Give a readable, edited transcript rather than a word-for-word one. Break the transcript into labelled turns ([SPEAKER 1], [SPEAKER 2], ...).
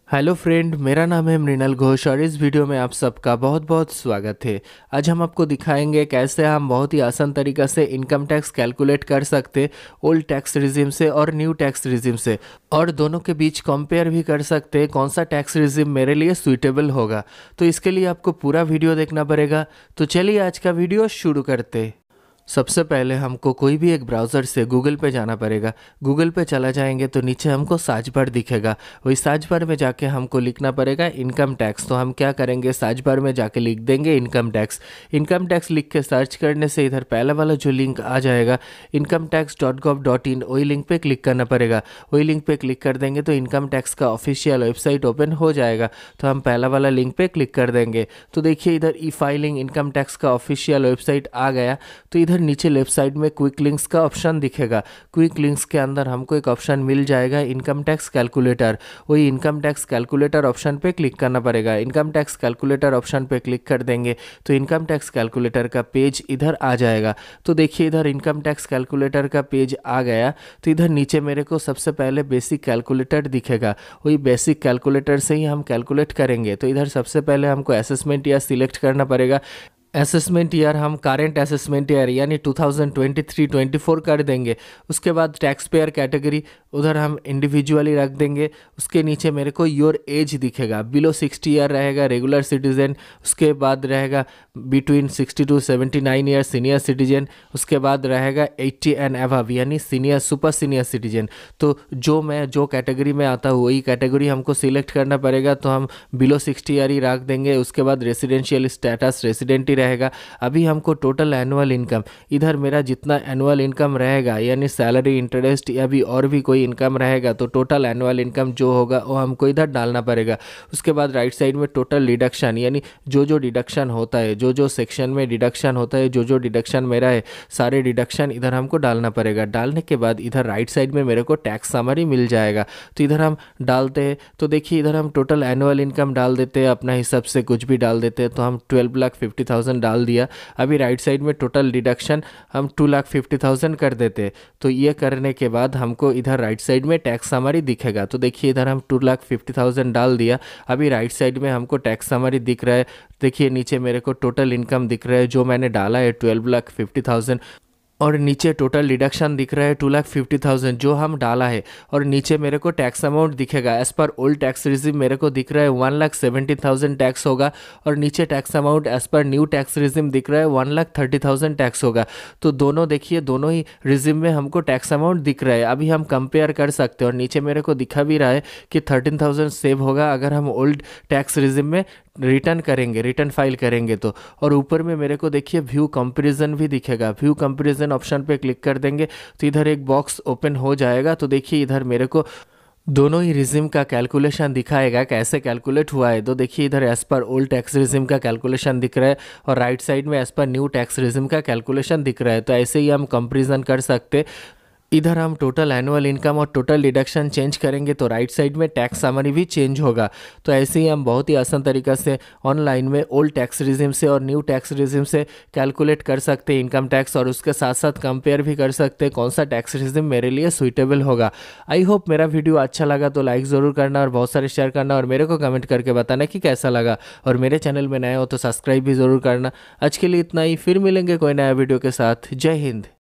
[SPEAKER 1] Hello friend, मेरा नाम है मृणाल घोष और इस वीडियो में आप सबका बहुत बहुत स्वागत है। आज हम आपको दिखाएंगे कैसे हम बहुत ही आसान तरीक़ा से इनकम टैक्स कैलकुलेट कर सकते ओल्ड टैक्स रिजिम से और न्यू टैक्स रिजिम से, और दोनों के बीच कंपेयर भी कर सकते कौन सा टैक्स रिजिम मेरे लिए सूटेबल होगा। तो इसके लिए आपको पूरा वीडियो देखना पड़ेगा। तो चलिए आज का वीडियो शुरू करते। सबसे पहले हमको कोई भी एक ब्राउज़र से गूगल पे जाना पड़ेगा। गूगल पे चला जाएंगे तो नीचे हमको सर्च बार दिखेगा। वही सर्च बार में जाके हमको लिखना पड़ेगा इनकम टैक्स। तो हम क्या करेंगे, सर्च बार में जाके लिख देंगे इनकम टैक्स। इनकम टैक्स लिख के सर्च करने से इधर पहला वाला जो लिंक आ जाएगा incometax.gov.in, वही लिंक पे क्लिक करना पड़ेगा। वही लिंक पे क्लिक कर देंगे तो इनकम टैक्स का ऑफिशियल वेबसाइट ओपन हो जाएगा। तो हम पहला वाला लिंक पे क्लिक कर देंगे। तो देखिए इधर ई फाइलिंग इनकम टैक्स का ऑफिशियल वेबसाइट आ गया। तो इधर नीचे लेफ्ट साइड में क्विक लिंक्स का ऑप्शन दिखेगा। क्विक लिंक्स के अंदर हमको एक ऑप्शन मिल जाएगा इनकम टैक्स कैलकुलेटर। वही इनकम टैक्स कैलकुलेटर ऑप्शन पे क्लिक करना पड़ेगा। इनकम टैक्स कैलकुलेटर ऑप्शन पे क्लिक कर देंगे तो इनकम टैक्स कैलकुलेटर का पेज इधर आ जाएगा। तो देखिए इधर इनकम टैक्स कैलकुलेटर का पेज आ गया। तो इधर नीचे मेरे को सबसे पहले बेसिक कैलकुलेटर दिखेगा। वही बेसिक कैलकुलेटर से ही हम कैलकुलेट करेंगे। तो इधर सबसे पहले हमको असेसमेंट ईयर सिलेक्ट करना पड़ेगा। असेसमेंट ईयर हम करेंट असेसमेंट ईयर यानी 2023-24 कर देंगे। उसके बाद टैक्स पेयर कैटेगरी उधर हम इंडिविजुअली रख देंगे। उसके नीचे मेरे को योर एज दिखेगा, बिलो 60 ईयर रहेगा रेगुलर सिटीजन। उसके बाद रहेगा between 60 to 79 year senior citizen. उसके बाद रहेगा 80 एंड अबव यानी सीनियर सुपर सीनियर सिटीजन। तो जो कैटेगरी में आता हूँ वही कैटेगरी हमको सिलेक्ट करना पड़ेगा। तो हम बिलो 60 ईयर ही रख देंगे। उसके बाद रेसिडेंशियल स्टेटस रेसिडेंट ही रहेगा। अभी हमको टोटल एनुअल इनकम, इधर मेरा जितना एनुअल इनकम रहेगा यानी सैलरी इंटरेस्ट या भी और भी कोई इनकम रहेगा तो टोटल एनुअल इनकम जो होगा वो हमको इधर डालना पड़ेगा। उसके बाद राइट साइड में टोटल डिडक्शन यानी जो डिडक्शन होता है, जो सेक्शन में डिडक्शन होता है, जो डिडक्शन मेरा है सारे डिडक्शन इधर हमको डालना पड़ेगा। डालने के बाद इधर राइट साइड में मेरे को टैक्स समरी मिल जाएगा। तो इधर हम डालते हैं। तो देखिए इधर हम टोटल एनुअल इनकम डाल देते हैं, अपना हिसाब से कुछ भी डाल देते हैं। तो हम 12,50,000 डाल दिया। अभी राइट साइड में टोटल डिडक्शन हम 2,50,000 कर देते। तो ये करने के बाद हमको इधर राइट साइड में टैक्स समरी दिखेगा। तो देखिए इधर हम 2,50,000 डाल दिया। अभी राइट साइड में हमको टैक्स समरी दिख रहा है। देखिए नीचे मेरे को टोटल इनकम दिख रहा है जो मैंने डाला है 12,50,000, और नीचे टोटल डिडक्शन दिख रहा है 2,50,000 जो हम डाला है। और नीचे मेरे को टैक्स अमाउंट दिखेगा as per old tax regime मेरे को दिख रहा है 1,70,000 टैक्स होगा। और नीचे tax amount as per new tax regime दिख रहा है 1,30,000 टैक्स होगा। तो दोनों देखिए दोनों ही रिजिम में हमको टैक्स अमाउंट दिख रहा है। अभी हम कंपेयर कर सकते हैं। और नीचे मेरे को दिखा भी रहा है कि 13,000 सेव होगा अगर हम ओल्ड टैक्स रिजिम में रिटर्न फाइल करेंगे तो। और ऊपर में मेरे को देखिए व्यू कंपैरिजन भी दिखेगा। व्यू कंपैरिजन ऑप्शन पे क्लिक कर देंगे तो इधर एक बॉक्स ओपन हो जाएगा। तो देखिए इधर मेरे को दोनों ही रिजिम का कैलकुलेशन दिखाएगा कैसे कैलकुलेट हुआ है। तो देखिए इधर as per old tax regime का कैलकुलेशन दिख रहा है और राइट साइड में as per new tax regime का कैलकुलेशन दिख रहा है। तो ऐसे ही हम कंपैरिजन कर सकते। इधर हम टोटल एनुअल इनकम और टोटल डिडक्शन चेंज करेंगे तो राइट साइड में टैक्स समरी भी चेंज होगा। तो ऐसे ही हम बहुत ही आसान तरीक़ा से ऑनलाइन में ओल्ड टैक्स रिजिम से और न्यू टैक्स रिजिम से कैलकुलेट कर सकते हैं इनकम टैक्स, और उसके साथ साथ कंपेयर भी कर सकते हैं कौन सा टैक्स रिजिम मेरे लिए सूटेबल होगा। आई होप मेरा वीडियो अच्छा लगा तो लाइक ज़रूर करना और बहुत सारे शेयर करना और मेरे को कमेंट करके बताना कि कैसा लगा। और मेरे चैनल में नए हो तो सब्सक्राइब भी ज़रूर करना। आज के लिए इतना ही, फिर मिलेंगे कोई नया वीडियो के साथ। जय हिंद।